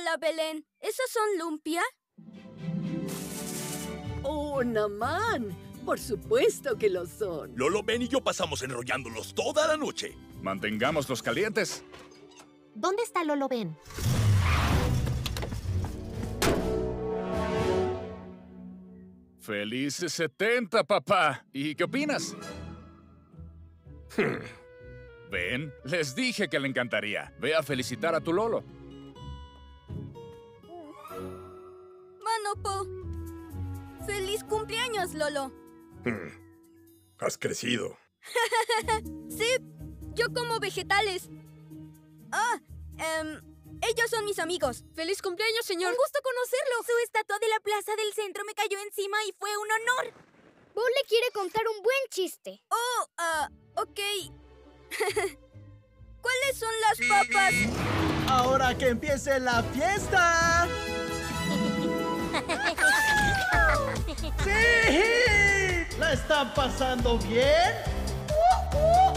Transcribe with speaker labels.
Speaker 1: Hola, Belén. ¿Esos son lumpia?
Speaker 2: ¡Oh, Naman! Por supuesto que lo son.
Speaker 3: Lolo, Ben y yo pasamos enrollándolos toda la noche.
Speaker 4: Mantengámoslos calientes.
Speaker 5: ¿Dónde está Lolo Ben?
Speaker 4: ¡Felices 70, papá! ¿Y qué opinas? Ven, les dije que le encantaría. Ve a felicitar a tu Lolo.
Speaker 1: Manopo. ¡Feliz cumpleaños, Lolo!
Speaker 6: Has crecido.
Speaker 1: Sí, yo como vegetales. Ellos son mis amigos. ¡Feliz cumpleaños, señor!
Speaker 7: ¡Un gusto conocerlo! Su estatua de la plaza del centro me cayó encima y fue un honor.
Speaker 8: Bo le quiere contar un buen chiste.
Speaker 1: Ok. ¿Cuáles son las papas?
Speaker 9: ¡Ahora que empiece la fiesta! ¡Sí! ¿La están pasando bien?